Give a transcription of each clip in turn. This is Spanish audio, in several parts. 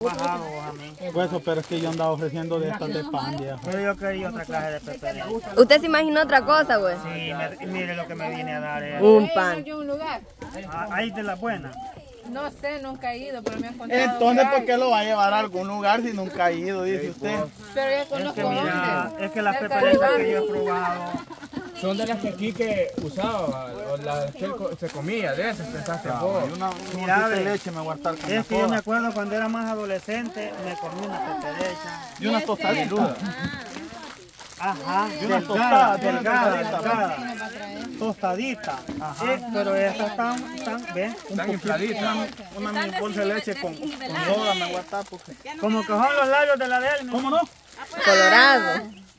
bajado vos a mí. Pues eso, pero es que yo andaba ofreciendo de estas de pan, viejo. Pero yo quería otra clase de peperilla. ¿Usted se imaginó otra cosa, güey? Sí, mire lo que me vine a dar. Un pan. un lugar. Ahí de la buena. No sé, nunca he ido, pero me han contado. Entonces, ¿por qué lo va a llevar a algún lugar si nunca ha ido, dice usted? Pero ya conozco Mira, dónde. es que las peperillas que yo he probado. Son de las que aquí que usaba, o las que se comía, de esas pensaste vos. Una Mira, bolsita de ve. leche me voy a estar con Es que yo me acuerdo cuando era más adolescente, me comí una peperecha. y una tostadita. Ajá, Y una delgada, tostada, delgada. Tostadita. Ajá. Pero estas están, ¿ven? Están infladitas. Una mini bolsa de leche con soda me voy a estar porque... Como que son los labios de la de él. ¿Cómo no? Colorado.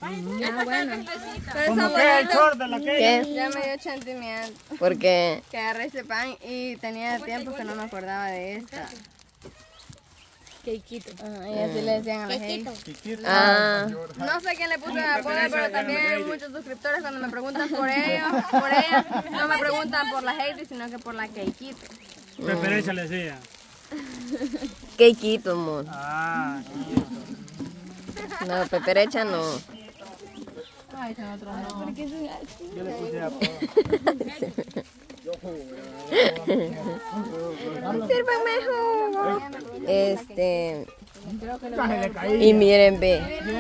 Como que es el short de la que ¿Qué? Ya me dio sentimiento Porque que agarré ese pan y tenía tiempo que no me acordaba de esta. Quequito. Y así le decían a la gente. ah, No sé quién le puso el apodo, pero también muchos suscriptores cuando me preguntan por ella, no me preguntan por la Heidi, sino que por la Keikito. peperecha le decía. quequito, amor. Ah, No, peperecha no. Ay, son otros nombres. yo le puse apodo. Sírvanme jugo. Y miren, ve.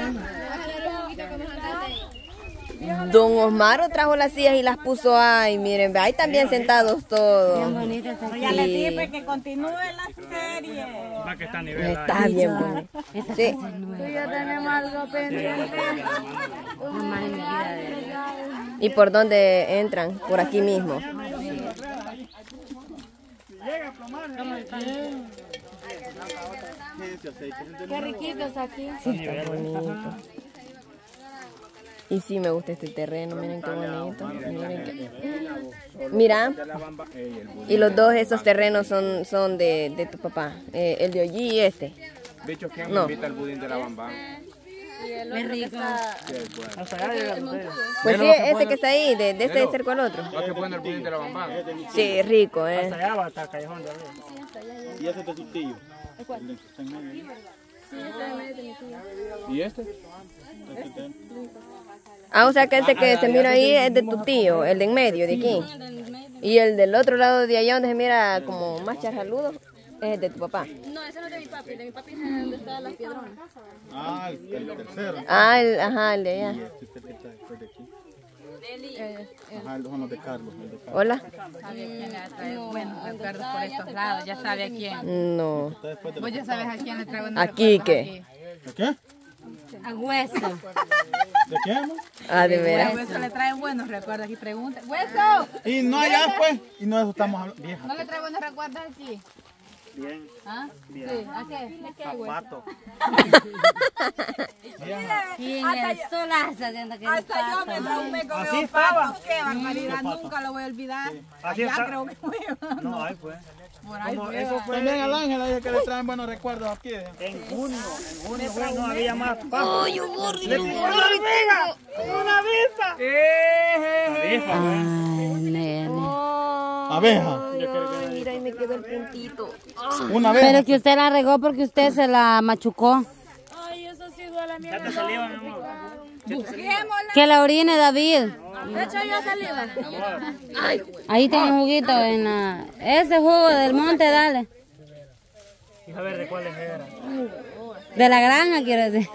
Don Osmaro trajo las sillas y las puso ahí, miren, ve, ahí también sentados todos. Ya le dije que continúe la serie. Va que está a nivel. Está bien bonito. Sí. Tú ya tenemos algo pendiente. ¿Y por dónde entran? Por aquí mismo. Qué riquitos aquí. Sí, está bonito. Y sí, me gusta este terreno, miren qué bonito. Miren qué... Mira, y los dos esos terrenos son de tu papá. El de allí y este. Bicho, ¿quién No. invita al budín de la bambán? Es rico. Hasta allá llega usted. Pues sí, este que está ahí, de este cerco al otro. ¿Va que bueno el budín de la bambán? Sí, rico, Hasta allá va hasta el callejón de arriba. Y ese es de su tío. El que está en medio. ¿Y este? Ah, o sea que ese que se mira ahí es de tu tío, el de en medio, de aquí. Y el del otro lado de allá donde se mira como más charraludo, es de tu papá. No, ese no es de mi papi es donde están las piedronas. Ah, el tercero. Ah, ajá, el de allá. Y este es el que está después de aquí. Ajá, son los de Carlos. El de Carlos. Hola. Sabe quién le trae buenos recuerdos por estos lados. Ya sabe a quién. No. Está después de Vos ya sabes a quién le trae buenos Aquí, recuerdos. ¿qué? ¿De qué? A Hueso. ¿De qué, amor? Ah, de A veras. Hueso le trae buenos recuerdos. Aquí pregunta. ¡Hueso! Y no allá, pues. Y no de eso estamos hablando. Vieja. ¿No le trae buenos recuerdos aquí? Bien, ¿Ah? bien. Sí. ¿A qué? Zapato. ¿Quién es solazo haciendo que Hasta yo me traumé con Así esos estaba. patos. Qué barbaridad. Nunca lo voy a olvidar. Así Allá está. creo que fue. No, ahí fue. Por ahí Como fue. eso fue También al Ángel dije que le traen buenos recuerdos aquí. en junio fue, no había más pasto. ¡Ay, un gordo! ¡Le picó una hormiga! ¡Una abeja! Abeja. Mira, ahí me quedó el puntito. Una abeja. Pero que usted la regó porque usted se la machucó. Ya te saliva, mi amor. Que la orine, David. De hecho, yo saliva. Ahí tiene un juguito en la... Ese jugo del monte, dale. Y a ver de cuáles eran. De la granja, quiero decir.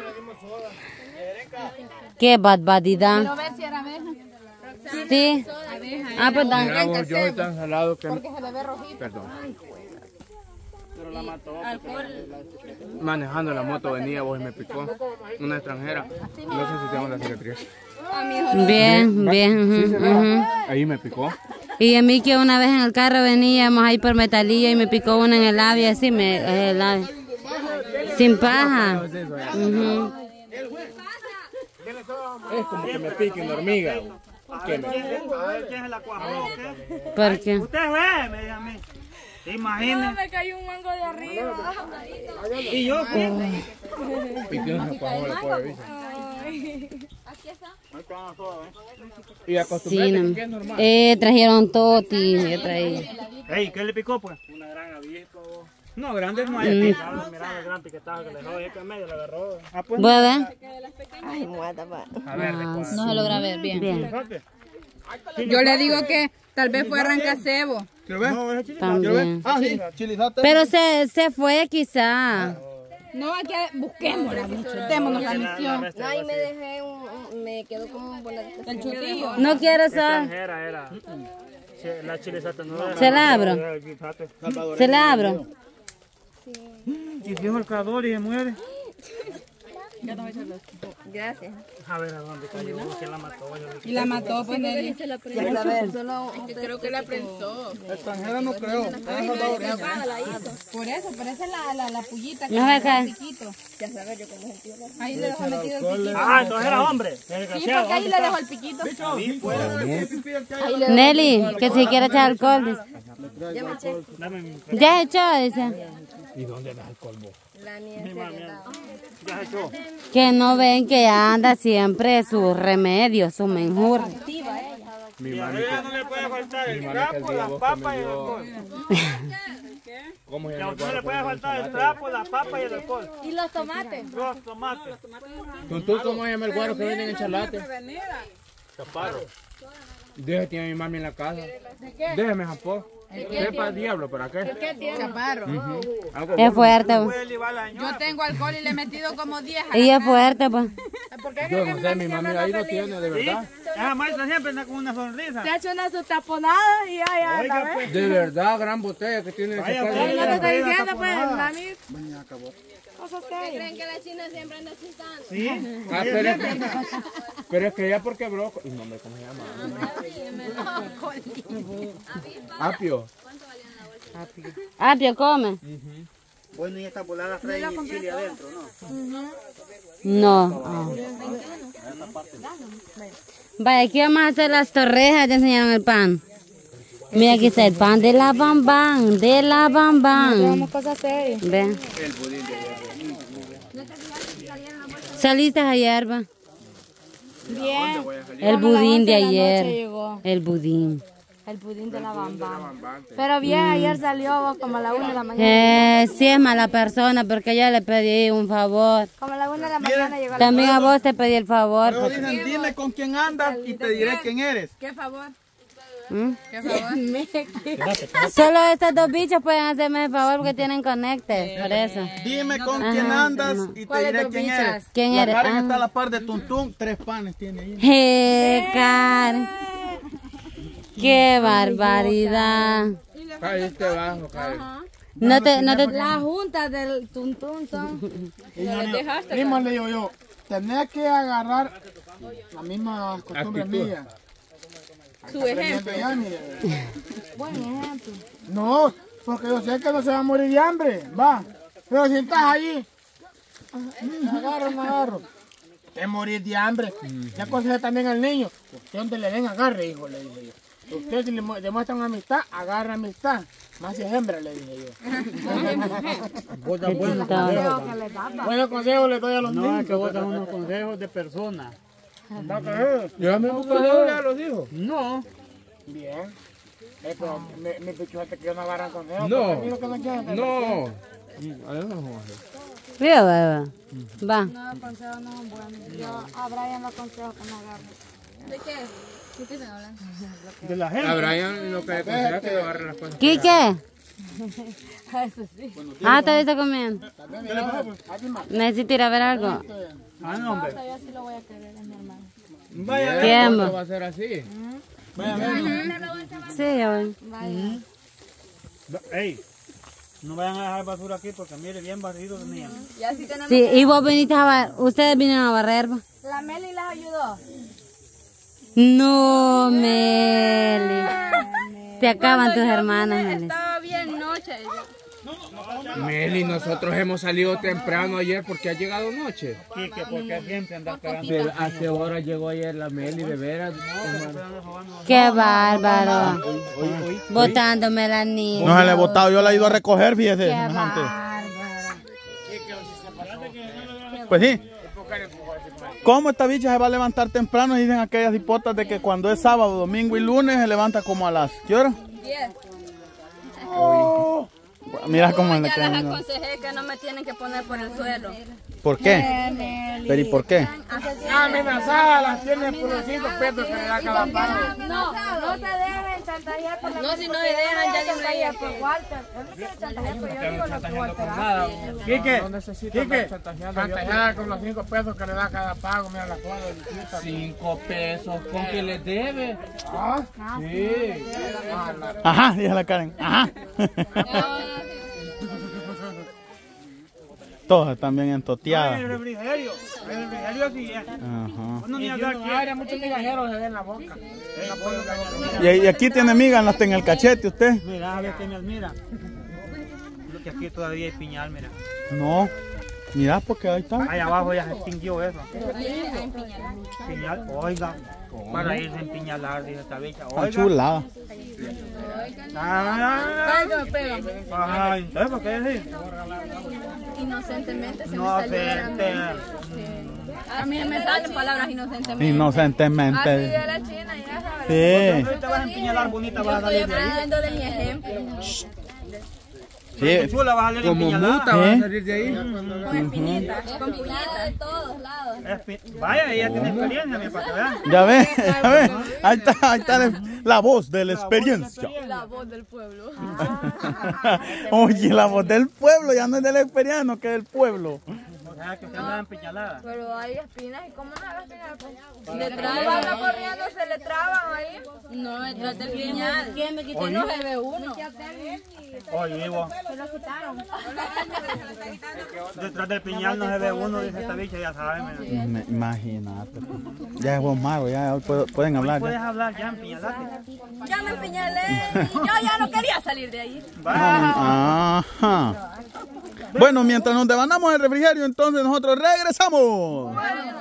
Qué barbaridad. Quiero ver si era abeja. Sí. Ah, pues dan. Mira vos, yo soy tan salado que... Porque se le ve rojito. Perdón. Pero la mató. Manejando la moto venía vos y me picó. Una extranjera. No sé si tengo la cicatriz. Bien, bien. ujú. Ahí me picó. Y a mí que una vez en el carro veníamos ahí por Metalía y me picó una en el labio, así el labio. Sin paja. Ujú. Es como que me piquen hormiga. ¿Qué me? A ver quién es la cuaja. ¿Por qué? Usted ve, me dice a mí. ¿Te imaginas? Me cayó un mango de arriba. Y yo fui. Piqué una pajola, pobre bicho. Aquí está. Y Sí, acostumbrate no. que es normal. Trajeron toti, yo traí. Ey, ¿qué le picó pues? Una gran avispa. No, grandes no hay aquí. Mira el gran piquetazo que le dejó, es que en medio le agarró. ¿Voy a ver? Ay, muerta, pa. A ver, No se logra ver bien. Bien. Yo le digo que tal vez fue arrancacebo. ¿Quiero ver? También. Ah, sí, chilizate. Pero se fue quizá. No, aquí busquémosla, bicho. Démonos la misión. No, y me dejé me quedó como un boleto. El chutillo. No quiero saber. Extranjera era. La chilizata no Se la abro. Se la abro. Y fijo el calor y se muere. Gracias. A ver, ¿a dónde cayó? ¿Quién la mató? Y la mató, pues, Nelly. Ya saber. Solo Creo que la prensó. Extranjera no creo. Por eso, pero esa es la pullita que No me le cae. dejó el piquito. ya saber yo cómo sentí. Ahí le dejó metido el piquito. Ah, entonces era hombre. Sí, porque ahí le dejó el piquito. Nelly, que si quiere echar alcohol. Dice. Ya me eché. Ya echó, dice. La niña se quedaba. Ya se echó. Que no ven que anda siempre sus remedios, su menjur. Mi A mami ella no le puede faltar el que trapo, el día las vos papas y que el me alcohol. ¿Cómo se Y a llama? usted no le puede faltar el trapo, la papa y el alcohol. ¿Y los tomates? Los tomates. ¿Tú cómo se llama el guaro que venden en Chalate? Chaparro. Déjate tiene mi mami en la casa. Déjeme, Japón. Sepa el diablo, ¿para qué? Chaparro. Es fuerte, pues. Yo tengo alcohol y le he metido como 10 a Y es fuerte, pues. Yo no sé, mi mami ahí lo tiene, de verdad. Esa maestra siempre anda con una sonrisa. Se ha hecho una taponada y ya Oiga, anda, ¿ves? De verdad, gran botella que tiene ese Vaya, carro. pues. No te estoy diciendo, pues, mami. ¿Qué creen que la China siempre anda chistando? Sí. Ah, pero es que ya porque broco. Y no me, ¿cómo se llama? Apio. Apio, come. Bueno, y esta volada trae chile adentro, ¿no? No. Ah. Vaya, aquí vamos a hacer las torrejas. Ya enseñaron el pan. Mira, aquí está el pan de la bambán, de la bambán. Cosas serias. Ve. ¿Saliste ayer, va? Bien. El budín de A las 11 de la noche ayer. llegó. El budín. El pudín de la bamba. Pero bien, ayer salió vos como a la 1 de la mañana. Sí es mala persona porque yo le pedí un favor. Como a la 1 de la mañana llegó a la... También a vos te pedí el favor. Pero dicen, dime con quién andas y te diré quién eres. ¿Qué favor? ¿Mm? ¿Qué favor? Solo estos dos bichos pueden hacerme el favor porque tienen conecte, por eso. Dime con quién andas y te diré quién eres. ¿Quién La eres? Karen Ah. está a la par de Tuntún, 3 panes tiene ahí. Karen. ¡Qué barbaridad! Cállate bajo, cállate. No te... La junta del tuntún son... Primo, le digo yo, tenés que agarrar la misma costumbre Actitud. mía. Su ejemplo. Buen ejemplo. No, porque yo sé que no se va a morir de hambre, va. Pero si estás allí, me agarro. Te morir de hambre. Ya aconsejé también al niño. Usted donde le den agarre, hijo, le dije yo. Usted si le demuestran amistad, agarra amistad. Más si es hembra, le dije yo. Buenos consejos le doy a los No, niños. es que vos das unos consejos de persona. Yo a mí me los dijo. No. Bien. Pero mi pichuete que no agarran consejos. No. porque a mí lo que no quieren. No. A ver, no vamos a hacer. Río, beba. Va. No, los consejos no son buenos. Yo a Brian los consejos que no agarro. ¿De qué? ¿De qué están hablando? De la gente. A Brian lo que le aconseja es que agarre las cosas. ¿Quique? Eso sí. Ah, ¿te viste comiendo? Necesito ir a ver algo. Ah, no, hombre. Yo sí lo voy a querer, es mi hermano. Vaya, Tiempo. Va a ser así. Sí, ya voy. Ey, no vayan a dejar basura aquí porque mire, bien barrido tenían. Ya sí tenemos... Sí, y vos viniste a barrer. Ustedes vinieron a barrer, ¿va? La Meli las ayudó. No, Meli. Te acaban tus hermanas, Meli. Estaba bien noche. Meli, nosotros hemos salido temprano ayer porque ha llegado noche. Y que porque siempre andan pegando. Pero ¿a qué hora llegó ayer la Meli, de veras? Qué bárbaro. Botándome la niña. No se le he botado, yo la he ido a recoger, fíjese. Qué semejante. bárbaro. Pues sí. ¿Cómo esta bicha se va a levantar temprano? Dicen aquellas hipotas de que cuando es sábado, domingo y lunes se levanta como a las... ¿Qué hora? 10. Oh, Mira cómo le Ya les queda. aconsejé que no me tienen que poner por el suelo. ¿Por qué? ¿Pero y por qué? Amenazada las tienen por los 5 pesos que le da cada pago. No se dejen chantajear por la no, si no se dejan, ya de una idea por Walter. Él me quiere chantajear, pero yo digo lo que Walter hace. Quique, chantajeada con los 5 pesos que le da cada pago. Mira la cuadra. 5 pesos, ¿con qué le debe? Ah, Sí. Ajá, dice la Karen. Ajá. Todas están bien entoteadas. El refrigerio sí es. Ajá. Uno ni hablar que muchos migajeros se ven en la boca. Y aquí tiene migas hasta en el cachete usted. Mira, a ver qué me mira. Lo que aquí todavía hay piñal, mira. No. Mira, porque ahí está. Ahí abajo ya se extinguió eso. Piñal, oiga. Para irse a empiñalar, dice esta bicha. Está Oiga. chulada. Ay, entonces, ¿por qué decir? Inocentemente se me Inocente. A mí me salen palabras inocentemente. Así Inocentemente. de la China, ya sabes. Sí. Si te vas a empiñalar bonita, vas a Estoy salir de ahí. aprendiendo de mi ejemplo. Sí. Chula, vas a salir Como empiñalada. muta va a salir de ahí. Con espinitas. Con espinitas de todos lados. Vaya, ella tiene experiencia, mi para que vean. Ya ve, ya ve. Ahí está la voz de la experiencia. La voz del pueblo. Oye, la voz del pueblo, ya no es de la experiencia, no que del pueblo. O sea, que se andan empiñaladas. Pero hay espinas y cómo no las espinas. Detrás va corriendo, se le traban ahí. No, detrás del piñal. ¿Quién me quitó? No se ve uno. Oye, Ivo. Se lo quitaron. Detrás del piñal no se ve uno, dice esta bicha, ya saben. Mira. Imagínate. Ya es buen mago, ya pueden hablar. Puedes Ya. hablar ya, empiñalate. Ya me empiñalé y yo ya no quería salir de ahí. Ajá. Bueno, mientras nos devandamos el refrigerio, entonces nosotros regresamos.